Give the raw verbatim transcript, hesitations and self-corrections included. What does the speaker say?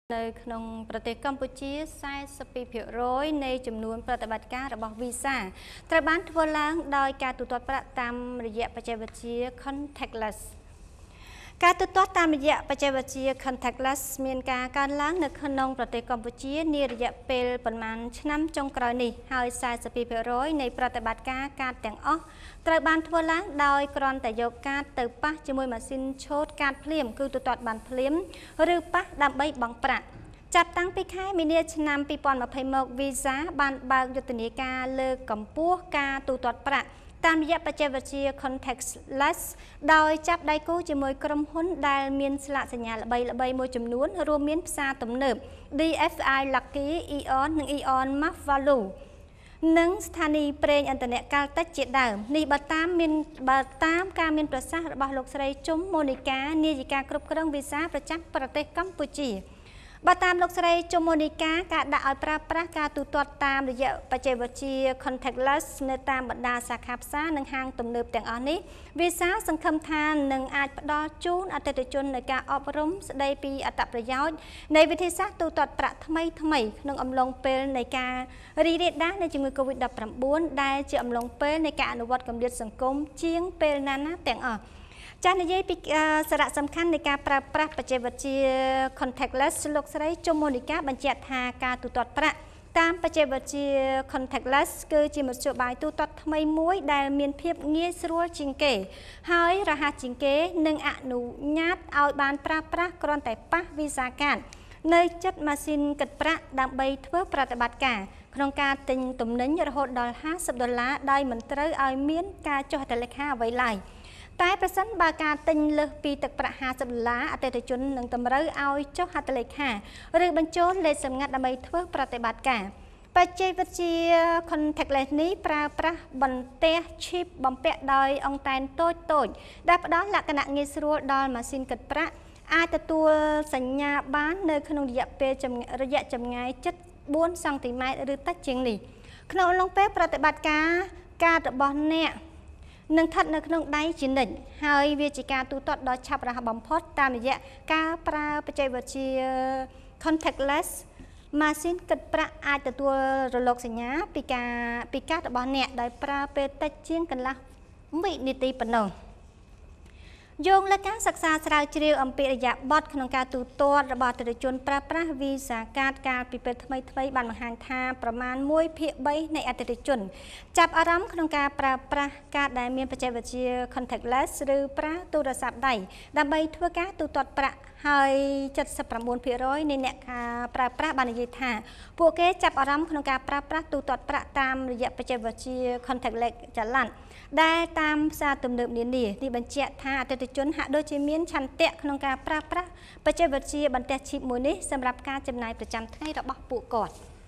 នៅក្នុងប្រទេសកម្ពុជា42%នៃចំនួនប្រតិបត្តិការរបស់វីសាត្រូវបានធ្វើឡើងដោយការទូទាត់ប្រាក់តាមរយៈបច្ចេកវិទ្យា Contactless ការទូទាត់តាមរយៈបច្ចេកវិទ្យា Contactless មានការកើនឡើងនៅក្នុងប្រទេសកម្ពុជានារយៈពេលប្រមាណឆ្នាំចុងក្រោយនេះហើយ42%នៃប្រតិបត្តិការកាតទាំងអស់ត្រូវបានធ្វើឡើងដោយគ្រាន់តែយកកាតទៅប៉ះជាមួយម៉ាស៊ីនឆូតកាតភ្លាមគឺទូទាត់បានភ្លាមឬប៉ះដើម្បីបង់ប្រាក់ចាប់តាំងពីខែមីនាឆ្នាំពីរពាន់ម្ភៃមក Visa បានបើកយុទ្ធនាការលើកកម្ពស់ការទូទាត់ប្រាក់តាមរយៈបច្ចេកវិទ្យា Contactless ដោយចាប់ដៃគូជាមួយក្រុមហ៊ុនដែលមានស្លាកសញ្ញាល្បីៗមួយចំនួនរួមមានផ្សារទំនើប D F I Lucky Eon និង Eon Max Value និងស្ថានីយ៍ប្រេងឥន្ធនៈកាល់តិចជាដើមនេះបើតាមមានបើតាមការមានប្រសាសន៍របស់លោកស្រីជុំម៉ូនីកានាយិកាគ្រប់គ្រងវីសាប្រចាំប្រទេសកម្ពុជាបើតាមលោកស្រីជុំម៉ូនីកាការដាក់ឲ្យប្រើប្រាស់ការទូទាត់តាមរយៈបច្ចេកវិទ្យា Contactless នៅតាមបណ្ដាសាខាផ្សារនិងហាងទំនើបទាំងអស់នេះវីសាសង្ឃឹមថានឹងអាចផ្ដល់ជូនអតិថិជននៅការអប់រំស្ដីពីអត្ថប្រយោជន៍នៃវិធីសាស្ត្រទូទាត់ប្រាក់ថ្មីថ្មីក្នុងអំឡុងពេលនៃការរីករាលដាលនៃជំងឺ កូវីដ ដប់ប្រាំបួន ដែលជាអំឡុងពេលនៃការអនុវត្តគម្លាតសង្គមជាងពេលណាណាទាំងអស់ចាស់និយាយពីសារៈសំខាន់នៃការប្រើប្រាស់បច្ចេកវិទ្យា Contactless លោកស្រីជុំម៉ូនីកាបញ្ជាក់ថាការទូទាត់ប្រាក់តាមបច្ចេកវិទ្យា Contactless គឺជាមធ្យោបាយទូទាត់ថ្មីមួយដែលមានភាពងាយស្រួលជាងគេហើយរហ័សជាងគេនិងអនុញ្ញាតឲ្យបានប្រើប្រាស់គ្រាន់តែប៉ះវីសាកាតនៅចិត្តម៉ាស៊ីនគិតប្រាក់ដើម្បីធ្វើប្រតិបត្តិការក្នុងការទិញទំនិញរហូតដល់ហាសិបដុល្លារដោយមិនត្រូវឲ្យមានការចុះហត្ថលេខាអ្វីឡើយតែប្រសិនបើការទិញលើសពីទឹកប្រាក់ហាសិបដុល្លារអតិថិជននឹងតម្រូវឲ្យចុះហត្ថលេខាឬបញ្ចូលលេខសម្ងាត់ដើម្បីធ្វើប្រតិបត្តិការបច្ចេកវិទ្យា Contactless នេះប្រើប្រាស់បន្ទះ chip បំពាក់ដោយអង្តែនតូចតូចដែលផ្ដល់លក្ខណៈងាយស្រួលដល់ម៉ាស៊ីនគិតប្រាក់អាចទទួលសញ្ញាបាននៅក្នុងរយៈពេលរយៈចម្ងាយជិតបួនសង់ទីម៉ែត្រឬតិចជាងនេះក្នុងអំឡុងពេលប្រតិបត្តិការការរបស់អ្នកនឹងស្ថិតនៅក្នុងដៃជានិច្ចហើយវាជាការទូទាត់ដ៏ឆាប់រហ័សបំផុតតាមរយៈការប្រើបច្ចេកវិទ្យា Contactless ម៉ាស៊ីនគិតប្រាក់អាចទទួលរលកសញ្ញាពីការពីកាតរបស់អ្នកដោយប្រើពេលតិចជាងកន្លះវិនាទីប៉ុណ្ណោះយោងលើការសិក្សាស្រាវជ្រាវអំពីរយៈបទក្នុងការទូទាត់របស់អតិថិជនប្រើប្រាស់វីសាកាតកាលពីពេលថ្មីថ្មីបានបង្ហាញថាប្រមាណមួយភាគបីនៃអតិថិជនចាប់អារម្មណ៍ក្នុងការប្រើប្រាស់កាតដែលមានបច្ចេកវិទ្យា Contactless ឬប្រើទូរស័ព្ទដៃដើម្បីធ្វើការទូទាត់ប្រាក់ហើយ79%នៃអ្នកប្រើប្រាស់បាននិយាយថាពួកគេចាប់អារម្មណ៍ក្នុងការប្រើប្រាស់ទូទាត់ប្រាក់តាមរយៈបច្ចេកវិទ្យា Contactless ចល័តដែលតាមផ្សារទំនើបនានានេះបញ្ជាក់ថាអតិថិជនហាក់ដូចជាមានឆន្ទៈក្នុងការប្រើប្រាស់បច្ចេកវិទ្យាបន្ទះឈីបមួយនេះសម្រាប់ការចំណាយប្រចាំថ្ងៃរបស់ពួកគាត់